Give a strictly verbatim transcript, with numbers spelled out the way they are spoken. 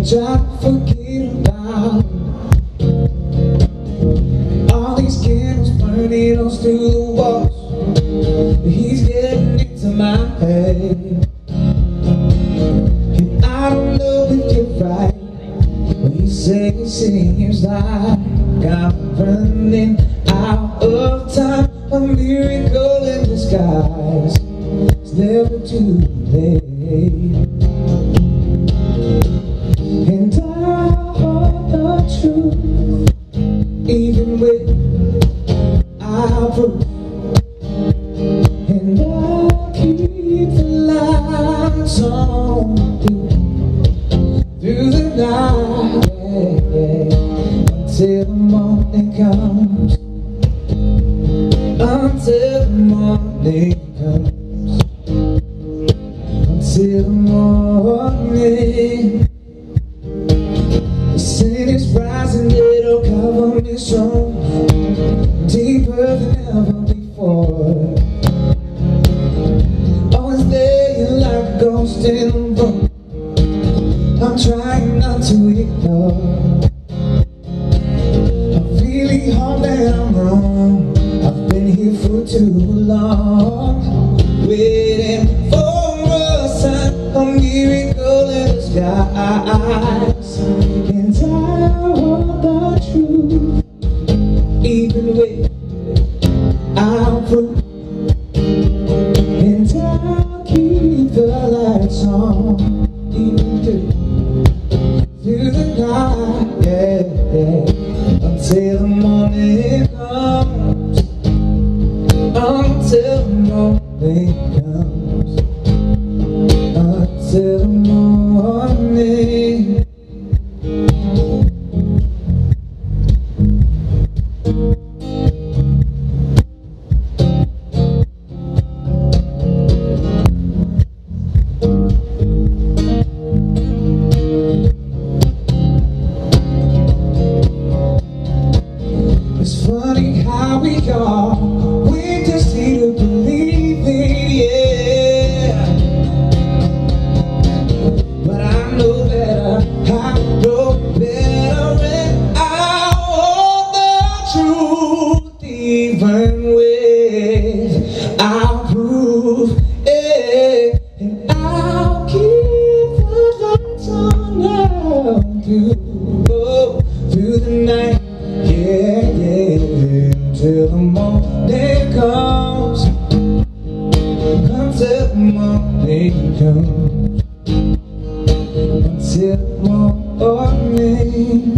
try to forget about all these candles burning all through the walls. He's getting into my head, and I don't know if you're right when you say it seems like I'm running out of time. A miracle in disguise, it's never too late. And I hold the truth, even without proof. And I'll keep the lights on through the night, yeah, until the morning comes. Until the morning comes. Until the morning. The sun is rising, it'll cover me strong, deeper than ever before. Always laying like a ghost in the room, I'm trying not to ignore. I really hope that I'm wrong. I've been here for too long, waiting for a sign, a miracle in the skies. And I want the truth, even without proof. And I'll keep the lights on, even through, through the night, yeah, yeah, until the morning comes. Until the morning comes. Until the morning. It's funny how we are, we just need to believe it, yeah. But I know better, I know better, and I want the truth, even without proof, yeah. And I'll keep the lights on now through, oh, through the night, yeah, yeah, until the morning comes. Until the morning comes. Until the morning.